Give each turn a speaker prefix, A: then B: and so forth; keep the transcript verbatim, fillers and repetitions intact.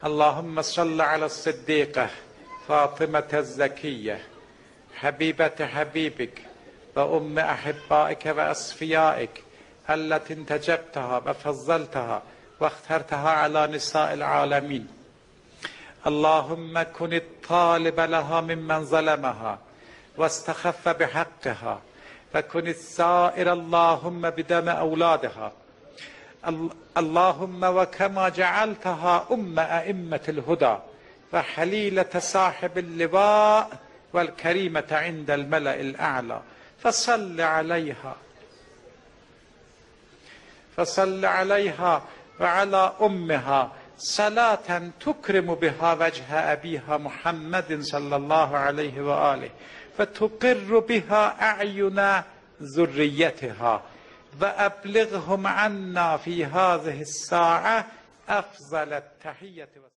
A: اللهم صل على الصديقة فاطمة الزكية حبيبة حبيبك وأم أحبائك وأصفيائك التي انتجبتها وفضلتها واخترتها على نساء العالمين. اللهم كن الطالب لها ممن ظلمها واستخف بحقها، فكن السائر اللهم بدم أولادها. اللهم وكما جعلتها أم أئمة الهدى وحليلة صاحب اللواء والكريمة عند الملأ الأعلى، فصل عليها فصل عليها وعلى أمها صلاة تكرم بها وجه أبيها محمد صلى الله عليه وآله، فتقر بها أعين ذريتها، وأبلغهم عنا في هذه الساعة أفضل التحية.